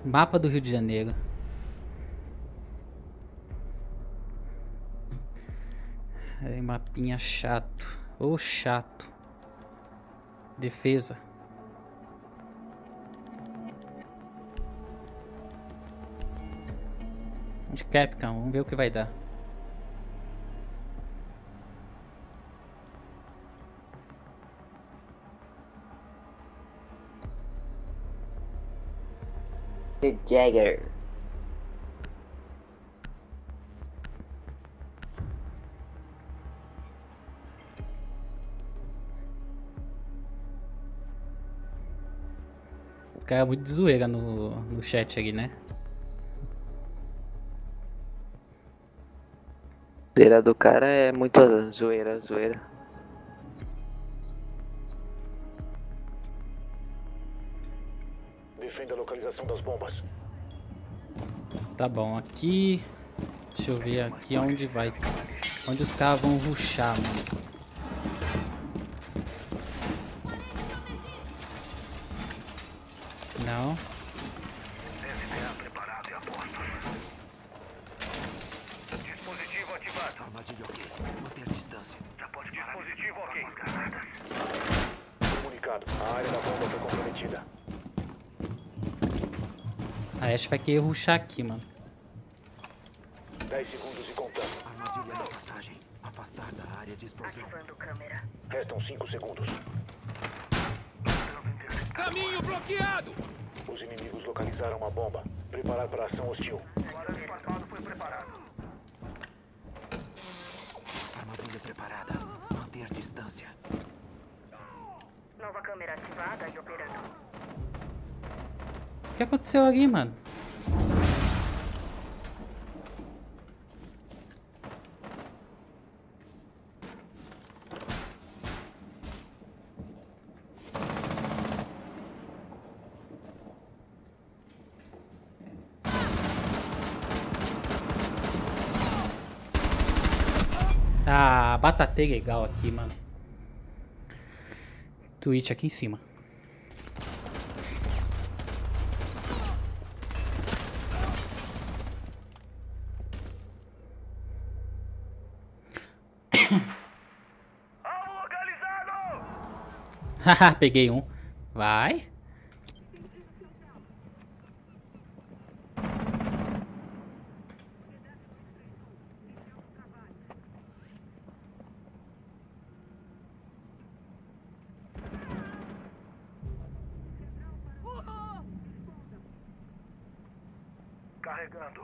Mapa do Rio de Janeiro. É mapinha chato. Ô, chato. Defesa. De Capcom, vamos ver o que vai dar. The Jagger. Os caras muito de zoeira no chat ali, né? Zoeira do cara é muito zoeira, zoeira. Defenda a localização das bombas. Tá bom, aqui... Deixa eu ver aqui onde vai. Onde os caras vão rushar, mano. Não. SDA preparado e a posto. Dispositivo ativado. Armadilha ok. Manter distância. Já pode parar. Dispositivo ok. Comunicado. A área da bomba foi comprometida. A Ashe vai querer rushar aqui, mano. 10 segundos e contando. Armadilha na passagem. Afastar da área de explosão. Ativando câmera. Restam 5 segundos. Caminho bloqueado! Os inimigos localizaram uma bomba. Preparar para ação hostil. O arame farpado foi preparado. Armadilha preparada. Manter distância. Nova câmera ativada e operando. O que aconteceu ali, mano? Ah, batatei legal aqui, mano. Twitch aqui em cima. Alvo localizado! Haha, peguei um. Vai. Carregando.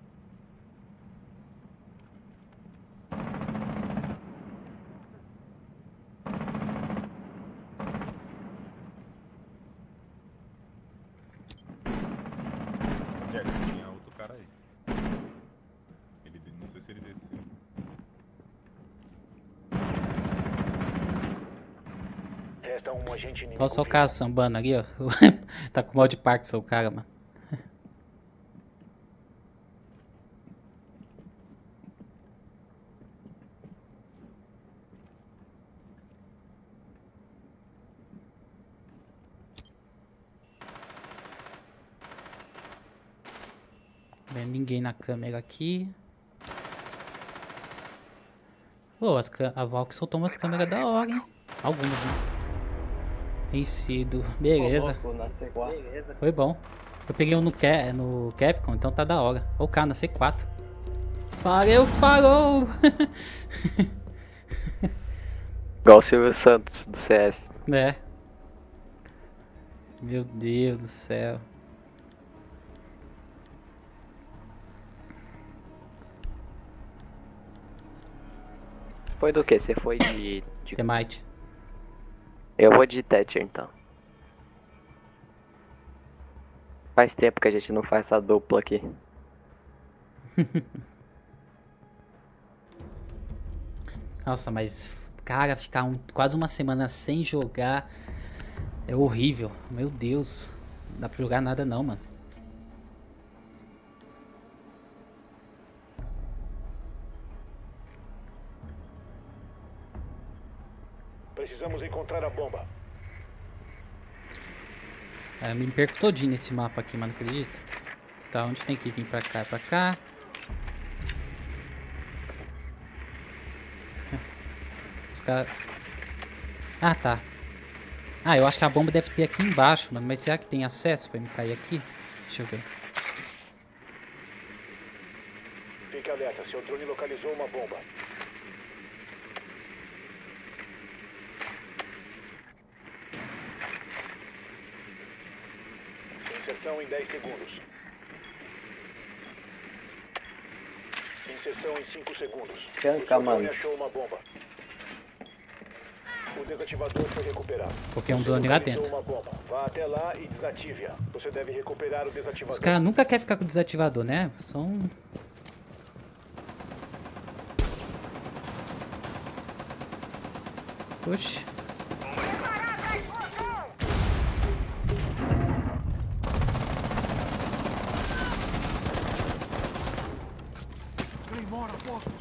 Jack, tinha outro cara aí. Não sei se ele desceu. Resta um agente inimigo. Olha só o cara sambando ali, ó. Tá com mal de Parkinson o cara, mano. Vendo ninguém na câmera aqui. Pô, a Valk soltou umas câmeras da hora, hein? Algumas, né? Tem sido. Beleza. Beleza. Foi bom. Eu peguei um no Capcom, então tá da hora. Ô, cara, na C4. Valeu, falou! Igual o Silvio Santos do CS. É. Meu Deus do céu. Foi do que? Você foi de... Temite. Eu vou de Thatcher então. Faz tempo que a gente não faz essa dupla aqui. Nossa, mas, cara, ficar quase uma semana sem jogar é horrível. Meu Deus. Não dá pra jogar nada não, mano. Precisamos encontrar a bomba. Eu me perco todinho nesse mapa aqui, mano, acredita? Tá, onde tem que vir pra cá? Pra cá. Os caras... Ah, tá. Ah, eu acho que a bomba deve ter aqui embaixo, mano. Mas será que tem acesso pra me cair aqui? Deixa eu ver. Fique alerta, seu drone localizou uma bomba. Inserção em 10 segundos. Inserção em 5 segundos. O seu drone achou uma bomba. O desativador foi recuperado. Coloquei um drone lá Localizou dentro. uma bomba. Vá até lá e desative-a. Você deve recuperar o desativador. Os caras nunca querem ficar com o desativador, né? São... Oxi. Claymore a postos.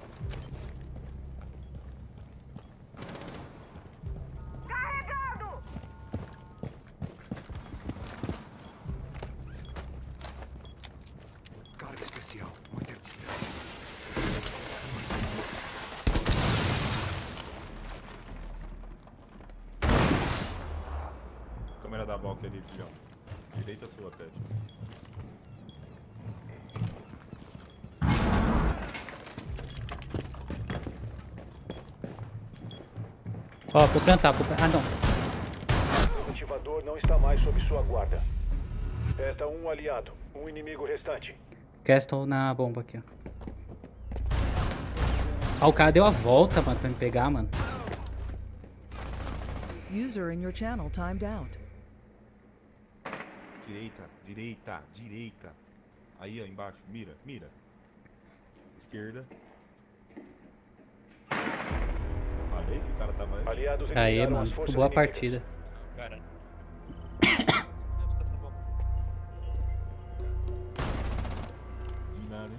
Carregando! Carga especial. Manter distância. Câmera da Valk ali, filhão. Direita sua, Pet. Ó, vou plantar. Ah, não. O desativador não está mais sob sua guarda. Resta um aliado. Um inimigo restante. Castle na bomba aqui, ó. Ah, o cara deu a volta, mano, pra me pegar, mano. User in your channel timed out. Direita, direita, direita. Aí, ó, embaixo. Mira, mira. Esquerda. Falei que o cara tava aí. Aliados Aí, eliminaram mano, as forças boa inimigas. partida. Cara. De nada, hein?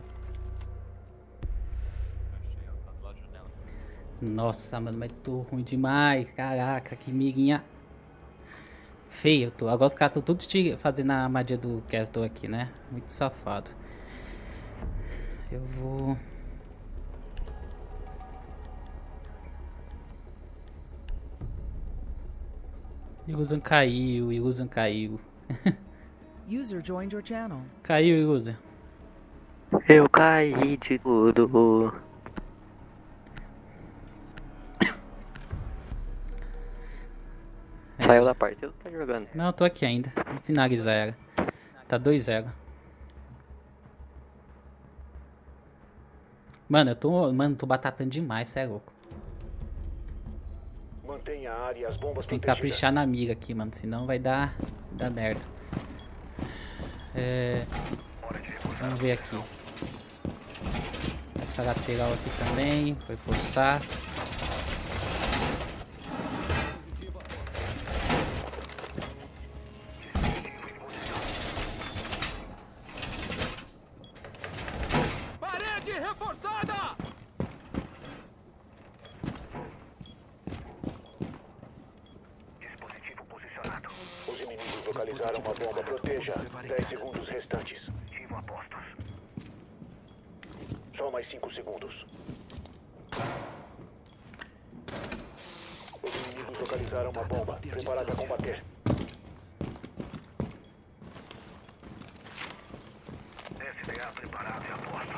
Achei, ó, tá do lado da janela. Nossa, mano, mas tô ruim demais. Caraca, que miguinha feia eu tô. Agora os caras estão tudo fazendo a armadilha do Castle aqui, né? Muito safado. Eu vou... Illusion caiu, Illusion caiu. User joined your channel. Caiu, Illusion. Eu caí de tudo. Saiu da partida ou tá jogando? Não, eu tô aqui ainda. Vou finalizar ela. Tá 2-0. Mano, tô batatando demais, cê é louco. Mantenha a área e as bombas Tem que protegidas. caprichar na mira aqui, mano. Senão vai dar merda. Vamos ver aqui. Essa lateral aqui também. Foi forçar. Parede reforçada! Dispositivo posicionado. Os inimigos localizaram uma bomba. Proteja. 10 segundos restantes. Dispositivo a postos. Só mais 5 segundos. Os inimigos localizaram uma bomba. Preparado a combater. SDA preparado e a postos.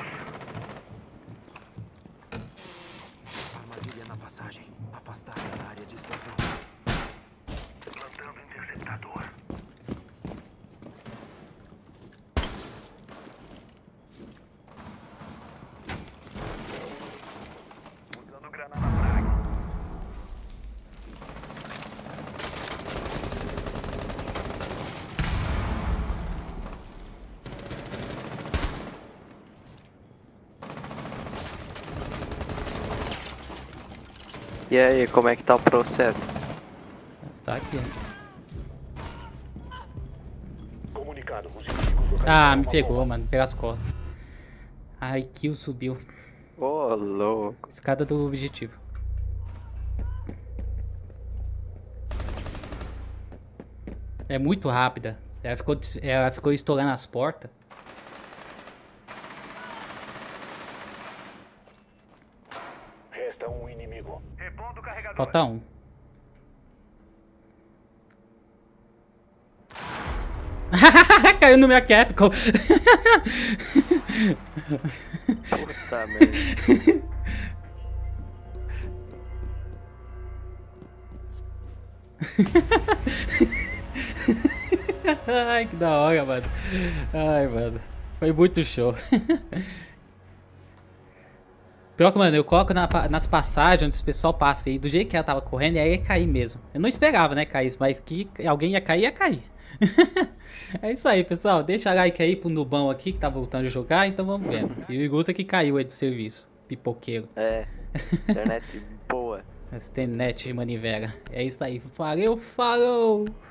Armadilha na passagem. Afastar da área de explosão. Plantando interceptador. Usando granada frag. E aí, como é que tá o processo? Tá aqui. Comunicado. Os inimigos localizaram Ah, me uma pegou, bomba. mano. Pelas costas. Ai, kill subiu. Ô, louco. Escada do objetivo. É muito rápida. Ela ficou estourando as portas. Resta um inimigo. Repondo o carregador. Falta um. Caiu no minha Capcom. Puta merda. Ai, que da hora, mano. Ai, mano. Foi muito show. Pior que, mano, eu coloco nas passagens onde o pessoal passa aí, do jeito que ela tava correndo, e aí ia cair mesmo. Eu não esperava, né, cair, mas que alguém ia cair, ia cair. É isso aí, pessoal. Deixa like aí pro Nubão aqui, que tá voltando a jogar, então vamos vendo. E o Iguza que caiu aí do serviço. Pipoqueiro. É, internet boa. Essa internet manivela. É isso aí. Valeu, falou!